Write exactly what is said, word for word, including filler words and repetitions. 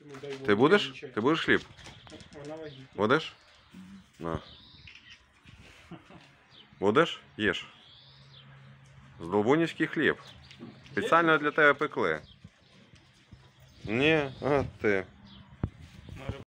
Ти будеш? Ти будеш хліб? Будеш? На. Будеш? Їж. Здолбунівський хліб. Спеціально для тебе пекли. Ні, а ти.